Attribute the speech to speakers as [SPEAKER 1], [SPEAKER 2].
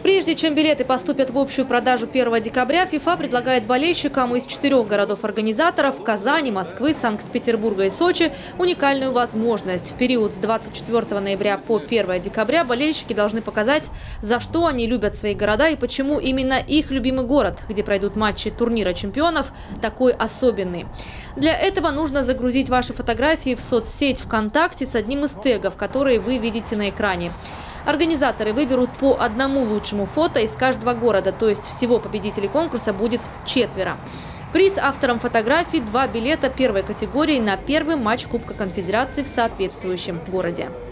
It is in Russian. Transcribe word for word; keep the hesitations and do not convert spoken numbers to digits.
[SPEAKER 1] Прежде чем билеты поступят в общую продажу первого декабря, ФИФА предлагает болельщикам из четырех городов-организаторов – Казани, Москвы, Санкт-Петербурга и Сочи – уникальную возможность. В период с двадцать четвёртого ноября по первое декабря болельщики должны показать, за что они любят свои города и почему именно их любимый город, где пройдут матчи турнира чемпионов, такой особенный. Для этого нужно загрузить ваши фотографии в соцсеть ВКонтакте с одним из тегов, которые вы видите на экране. Организаторы выберут по одному лучшему фото из каждого города, то есть всего победителей конкурса будет четверо. Приз авторам фотографий – два билета первой категории на первый матч Кубка Конфедерации в соответствующем городе.